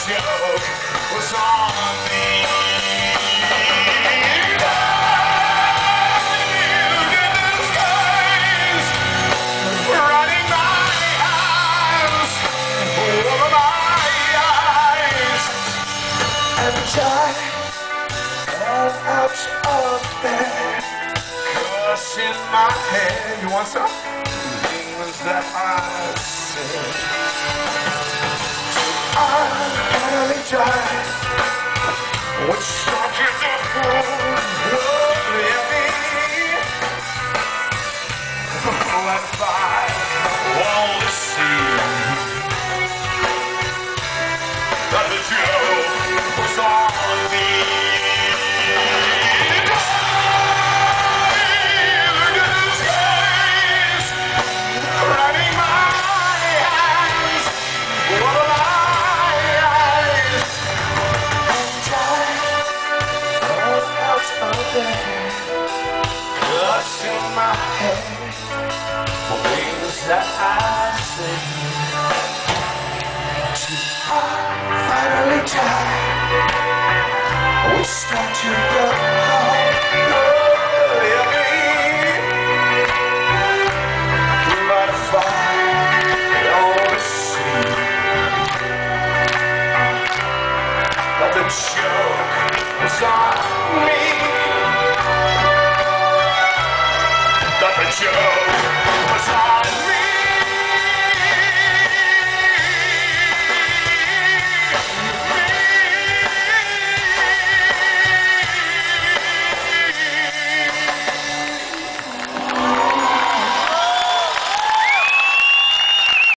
joke was on me. Running my hands over my eyes, and I fell out of bed, cussing my head. You want some? Things that I said. I finally died, which started the whole of me. And if I only see that the joke was on me. Look at the skies, running my hands over my eyes. And I was out of bed, clutching my head for things that I say. I finally died. We start to go but if I only see that the joke was on me, that the joke was on